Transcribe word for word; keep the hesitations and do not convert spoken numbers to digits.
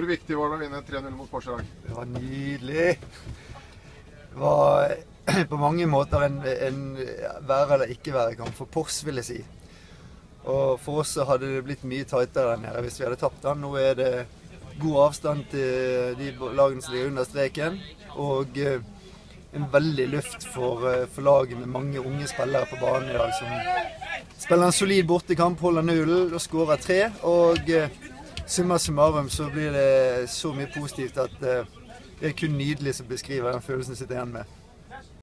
viktig var det å vinne tre null mot Porsgrunn? Det var nydelig. Det var på mange måter en, en være eller ikke være kamp for Pors, vil jeg si. Og for oss hadde det blitt mye tightere der nede hvis vi hadde tapt den. Nå er det god avstand til de lagene som ligger under streken, og en veldig luft for, for laget med mange unge spillere på banen i dag, som spiller en solid bortekamp, holder nullen og skårer tre, og summa summarum så blir det så mye positivt at det er kun nydelig som beskriver den følelsen jeg sitter igjen med.